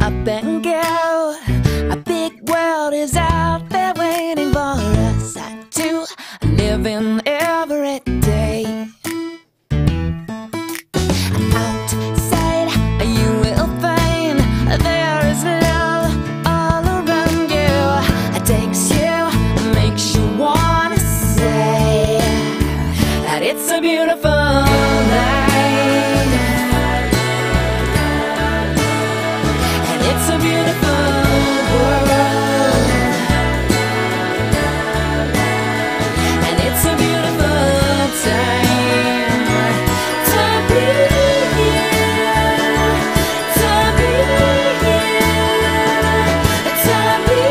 up and go. A big world is out there waiting for us to live in every day. Outside you will find there is love all around you. It takes you, makes you wanna say that it's a beautiful night. It's a beautiful world, and it's a beautiful time to be here, to be here, to be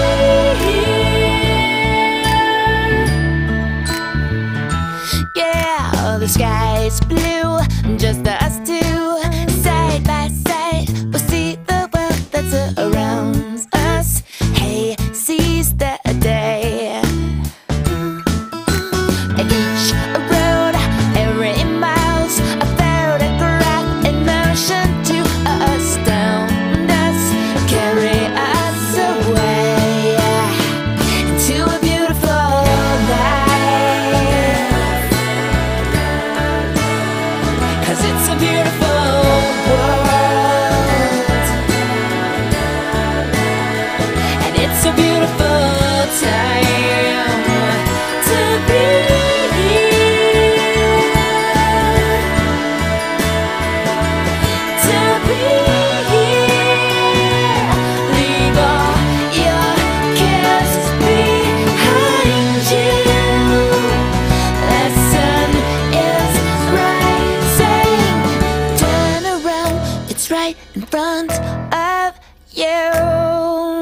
here. Yeah, the sky's blue, just us two, side by side. We'll see the world that's around us. Hey, seize the day. Each road, every mile's a photograph in motion to astound us, carry us away into a beautiful life. 'Cause it's a beautiful world, and it's a beautiful time to be here, to be here. Leave all your cares behind you. The sun is rising. Turn around, it's right in front of you.